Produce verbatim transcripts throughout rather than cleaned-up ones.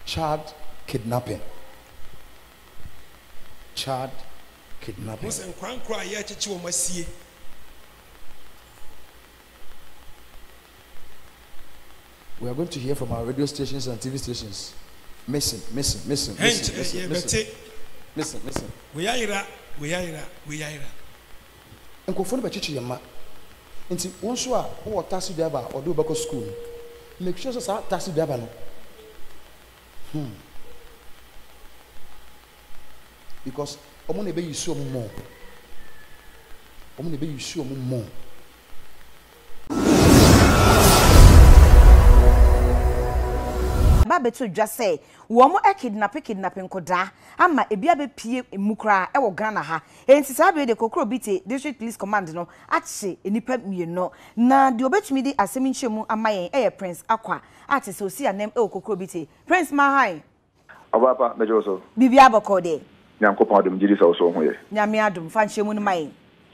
child kidnapping. Child kidnapping. We are going to hear from our radio stations and T V stations. Missing, missing, missing, missing, missing, missing, missing, missing. We are ira, we are ira, we are ira. And go for the chichi yama. Inti once who taxi driver or do back school. Make sure that taxi driver no. Hmm. Because omone be you so more. Omone be you so more. Babeto just say wo mo e kidnap kidnapping koda ama ebia be pie emukra e wo Ghana ha enti sabe de kokro biti district police command no ache enipa mieno na de obetumi di asemi nchemu amayen e Prince Akwa ate so si anem e kokro biti Prince Mahai Ababa mejoso bibia abokode nyankopon adum jiri so so hoye nyame adum fa nchemu no mayen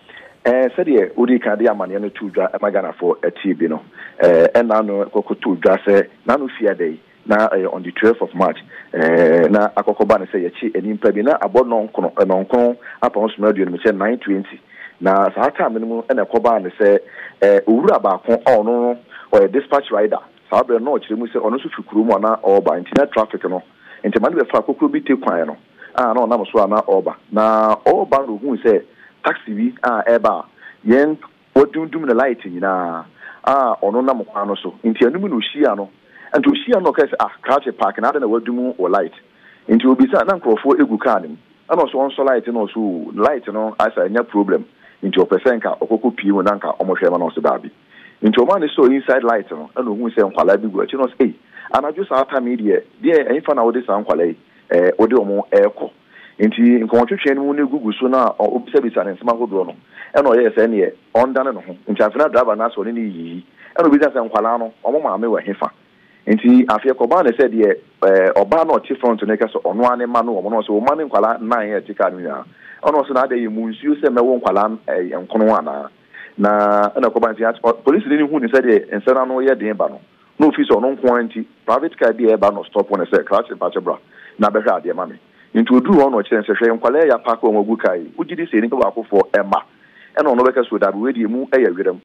eh sede odi kan de amane no tudwa e magana for ati bi no eh ena no kokoto dwa se na no fia dey na uh, on the twelfth of March eh na akokoba ne say yachi enimpa bi na abo non kono non kono apon so radio me say nine twenty na sa time no mu na akoba ne say eh owura ba kon ono or dispatch rider sa be no chire mu say ono so fikuru mu na oba internet traffic no entemani be fa kokoro bi te kwan no ah no na so na oba na oba no hu say taxi bi ah eba yen odundum na light nyina ah ono na mo kwan no so enti anum no hia no and to see no case ah crash park na na wadumu or light into obisa na nkrofo egu car nim and also on so light no so light no as a problem into a person ka okoko pii wo na nka omohwe ma no so dabi into man so inside light no and ohun say nkwala bi gu achi no say anaju sa ata media dey enfa na wo dey sa nkwala eh odi omo eko inti nkonwotwetwe no ne gugu so na obisa bisa ne nsema hodo no and o yes ene on dan no ho inti afina driver na so ne yi and obisa say nkwala no omo ma me wa hefa nti afia koba na said ye eh oba na oti front na ka so ono ane ma no no so o ma ne nkwala nine ye tika no ya ono so na da ye munsuo se mewo nkwala eh nkono ana na na koba nti police ni hu ni said ye ensana no ye den ba no no office ono nko anti private car bi e ba no stop on say crash patch bra na be hwa de ma me nti odu ono kire se hwe nkwala ya park on ogu kai ugidi se ni ka ba akofo ema e na ono be ka so da we di mu e ya werem